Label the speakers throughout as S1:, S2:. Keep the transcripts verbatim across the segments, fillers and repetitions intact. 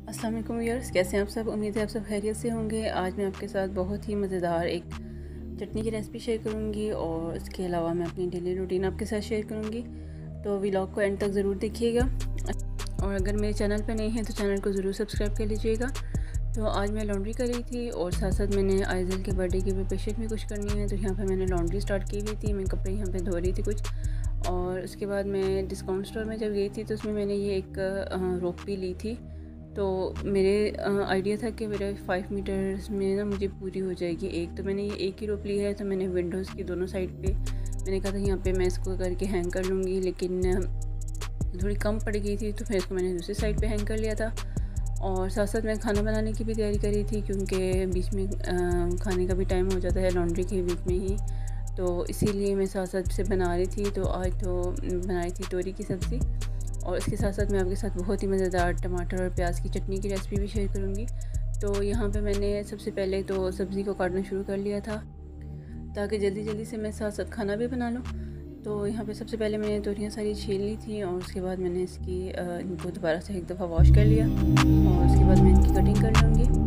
S1: अस्सलाम वालेकुम व्यूअर्स, कैसे हैं आप सब। उम्मीद है आप सब खैरियत से होंगे। आज मैं आपके साथ बहुत ही मज़ेदार एक चटनी की रेसिपी शेयर करूंगी और इसके अलावा मैं अपनी डेली रूटीन आपके साथ शेयर करूंगी। तो व्लॉग को एंड तक ज़रूर देखिएगा और अगर मेरे चैनल पर नहीं हैं तो चैनल को ज़रूर सब्सक्राइब कर लीजिएगा। तो आज मैं लॉन्ड्री कर रही थी और साथ साथ मैंने आइज़ल के बर्थडे की प्रिपरेशन भी कुछ करनी है, तो यहाँ पर मैंने लॉन्ड्री स्टार्ट की हुई थी। मैं कपड़े यहाँ पर धो रही थी कुछ, और उसके बाद मैं डिस्काउंट स्टोर में जब गई थी तो उसमें मैंने ये एक रोप भी ली थी। तो मेरे आइडिया था कि मेरे फाइव मीटर्स में ना मुझे पूरी हो जाएगी एक, तो मैंने ये एक ही रोप ली है। तो मैंने विंडोज़ की दोनों साइड पे मैंने कहा था यहाँ पे मैं इसको करके हैंग कर लूँगी, लेकिन थोड़ी कम पड़ गई थी तो फिर इसको मैंने दूसरी साइड पे हैंग कर लिया था। और साथ साथ मैं खाना बनाने की भी तैयारी करी थी, क्योंकि बीच में आ, खाने का भी टाइम हो जाता है लॉन्ड्री के बीच में ही, तो इसीलिए मैं साथ साथ से बना रही थी। तो आज तो बनाई थी तोरी की सब्ज़ी, और इसके साथ साथ मैं आपके साथ बहुत ही मज़ेदार टमाटर और प्याज की चटनी की रेसिपी भी शेयर करूँगी। तो यहाँ पे मैंने सबसे पहले तो सब्ज़ी को काटना शुरू कर लिया था ताकि जल्दी जल्दी से मैं साथ साथ खाना भी बना लूँ। तो यहाँ पे सबसे पहले मैंने तोरियाँ सारी छील ली थी और उसके बाद मैंने इसकी इनको दोबारा से एक दफ़ा वॉश कर लिया और उसके बाद मैं इनकी कटिंग कर लूँगी।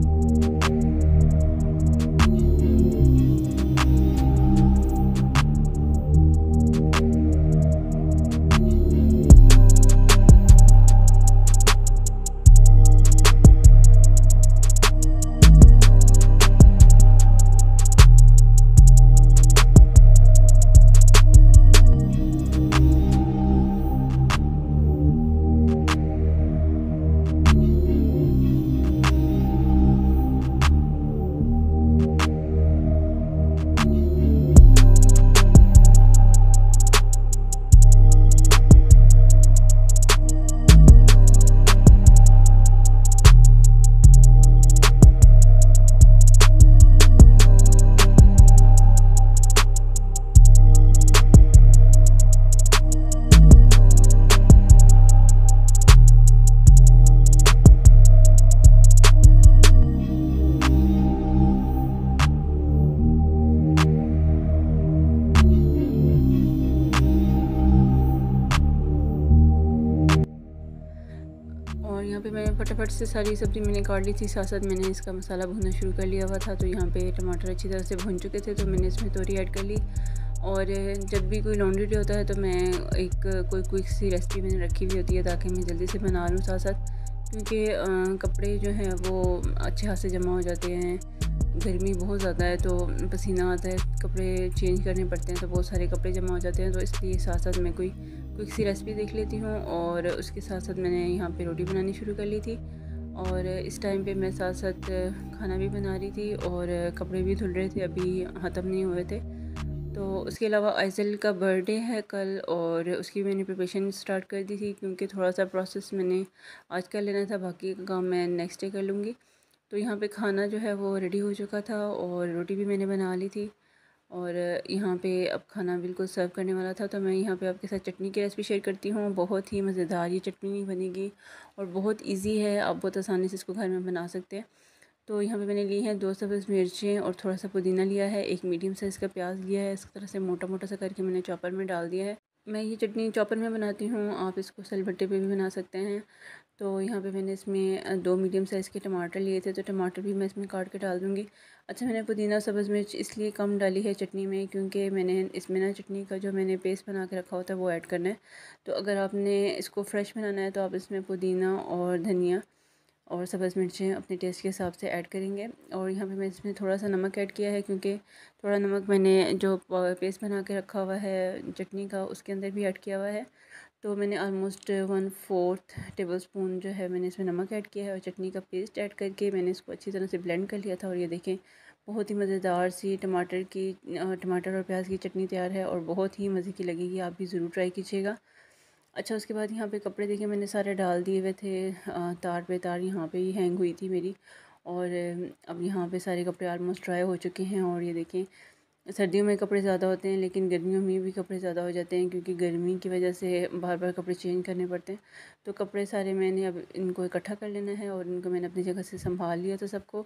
S1: और यहाँ पे मैं फटाफट से सारी सब्ज़ी मैंने काट ली थी, साथ साथ मैंने इसका मसाला भूनना शुरू कर लिया हुआ था। तो यहाँ पे टमाटर अच्छी तरह से भून चुके थे, तो मैंने इसमें तोरी ऐड कर ली। और जब भी कोई लॉन्ड्री डे होता है तो मैं एक कोई क्विक सी रेसिपी मैंने रखी हुई होती है ताकि मैं जल्दी से बना लूँ साथ साथ, क्योंकि कपड़े जो हैं वो अच्छे हाथ से जमा हो जाते हैं। गर्मी बहुत ज़्यादा है तो पसीना आता है, कपड़े चेंज करने पड़ते हैं, तो बहुत सारे कपड़े जमा हो जाते हैं। तो इसलिए साथ साथ मैं कोई क्विक सी रेसिपी देख लेती हूँ और उसके साथ साथ मैंने यहाँ पे रोटी बनानी शुरू कर ली थी। और इस टाइम पे मैं साथ साथ खाना भी बना रही थी और कपड़े भी धुल रहे थे, अभी ख़त्म नहीं हुए थे। तो उसके अलावा आइज़ल का बर्थडे है कल, और उसकी मैंने प्रिपरेशन स्टार्ट कर दी थी, क्योंकि थोड़ा सा प्रोसेस मैंने आज कर लेना था, बाकी का काम मैं नेक्स्ट डे कर लूँगी। तो यहाँ पे खाना जो है वो रेडी हो चुका था और रोटी भी मैंने बना ली थी, और यहाँ पे अब खाना बिल्कुल सर्व करने वाला था। तो मैं यहाँ पे आपके साथ चटनी की रेसिपी शेयर करती हूँ। बहुत ही मज़ेदार ये चटनी बनेगी और बहुत इजी है, आप बहुत आसानी से इसको घर में बना सकते हैं। तो यहाँ पे मैंने ली हैं दो सब्ज़ मिर्चें और थोड़ा सा पुदीना लिया है, एक मीडियम साइज़ का प्याज लिया है, इस तरह से मोटा मोटा सा करके मैंने चॉपर में डाल दिया है। मैं ये चटनी चॉपर में बनाती हूँ, आप इसको सिलबट्टे पे भी बना सकते हैं। तो यहाँ पे मैंने इसमें दो मीडियम साइज़ के टमाटर लिए थे, तो टमाटर भी मैं इसमें काट के डाल दूँगी। अच्छा, मैंने पुदीना सब्ज़ मिर्च इसलिए कम डाली है चटनी में, क्योंकि मैंने इसमें ना चटनी का जो मैंने पेस्ट बना के रखा होता है वो ऐड करना है। तो अगर आपने इसको फ्रेश बनाना है तो आप इसमें पुदीना और धनिया और सब्ज़ मिर्चें अपने टेस्ट के हिसाब से ऐड करेंगे। और यहाँ पे मैं इसमें थोड़ा सा नमक ऐड किया है, क्योंकि थोड़ा नमक मैंने जो पेस्ट बना के रखा हुआ है चटनी का उसके अंदर भी ऐड किया हुआ है। तो मैंने almost one fourth tablespoon जो है मैंने इसमें नमक ऐड किया है और चटनी का पेस्ट ऐड करके मैंने इसको अच्छी तरह से ब्लेंड कर लिया था। और ये देखें, बहुत ही मज़ेदार सी टमाटर की टमाटर और प्याज की चटनी तैयार है और बहुत ही मज़े की लगेगी, आप भी ज़रूर ट्राई कीजिएगा। अच्छा, उसके बाद यहाँ पे कपड़े देखिए मैंने सारे डाल दिए हुए थे, तार पे तार यहाँ पे ही हैंग हुई थी मेरी। और अब यहाँ पे सारे कपड़े ऑलमोस्ट ड्राई हो चुके हैं। और ये देखें, सर्दियों में कपड़े ज़्यादा होते हैं लेकिन गर्मियों में भी कपड़े ज़्यादा हो जाते हैं, क्योंकि गर्मी की वजह से बार बार कपड़े चेंज करने पड़ते हैं। तो कपड़े सारे मैंने अब इनको इकट्ठा कर लेना है और इनको मैंने अपनी जगह से संभाल लिया था सबको।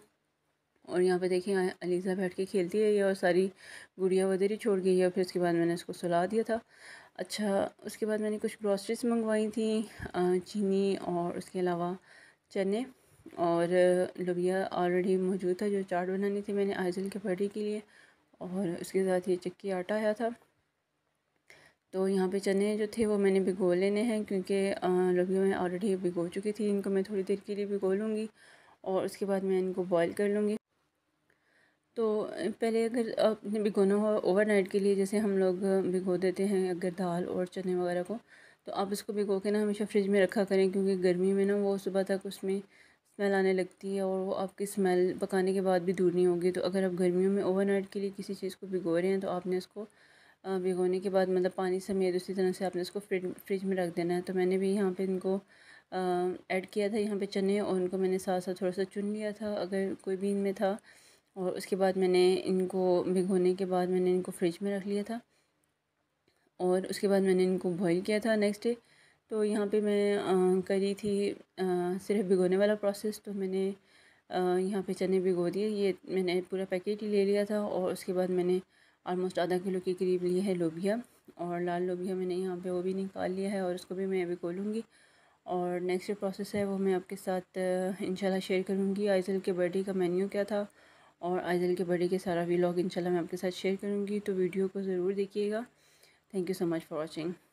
S1: और यहाँ पे देखिए अलीज़ा बैठ के खेलती है और सारी गुड़िया वगैरह ही छोड़ गई है। फिर उसके बाद मैंने उसको सुला दिया था। अच्छा, उसके बाद मैंने कुछ ग्रॉसरीज मंगवाई थी, चीनी और उसके अलावा चने और लोबिया ऑलरेडी मौजूद था जो चाट बनानी थी मैंने आइज़ल के बर्थडे के लिए, और उसके साथ ये चक्की आटा आया था। तो यहाँ पे चने जो थे वो मैंने भिगो लेने हैं, क्योंकि लोबिया मैं ऑलरेडी भिगो चुकी थी। इनको मैं थोड़ी देर के लिए भिगो लूँगी और उसके बाद मैं इनको बॉईल कर लूँगी। तो पहले अगर आपने भिगोना हो ओवरनाइट के लिए, जैसे हम लोग भिगो देते हैं अगर दाल और चने वगैरह को, तो आप इसको भिगो के ना हमेशा फ्रिज में रखा करें, क्योंकि गर्मी में ना वो सुबह तक उसमें स्मेल आने लगती है और वो आपकी स्मेल पकाने के बाद भी दूर नहीं होगी। तो अगर आप गर्मियों में ओवरनाइट के लिए किसी चीज़ को भिगो रहे हैं तो आपने इसको भिगोने के बाद मतलब पानी समेत उसी तरह से आपने इसको फ्रिज फ्रिज में रख देना है। तो मैंने भी यहाँ पे इनको ऐड किया था यहाँ पे चने, और उनको मैंने साथ साथ थोड़ा सा चुन लिया था अगर कोई भी इनमें था, और उसके बाद मैंने इनको भिगोने के बाद मैंने इनको फ्रिज में रख लिया था और उसके बाद मैंने इनको बॉईल किया था नेक्स्ट डे। तो यहाँ पे मैं आ, करी थी आ, सिर्फ भिगोने वाला प्रोसेस। तो मैंने आ, यहाँ पे चने भिगो दिए, ये मैंने पूरा पैकेट ही ले लिया था, और उसके बाद मैंने ऑलमोस्ट आधा किलो के करीब लिए है लोबिया, और लाल लोबिया मैंने यहाँ पे वो भी निकाल लिया है और उसको भी मैं भिगो लूँगी। और नेक्स्ट जो प्रोसेस है वो मैं आपके साथ इंशाल्लाह शेयर करूँगी। आइज़ल के बर्थडे का मेन्यू क्या था और आइज़ल के बर्थडे के सारा व्लॉग इंशाल्लाह मैं आपके साथ शेयर करूँगी, तो वीडियो को ज़रूर देखिएगा। Thank you so much for watching.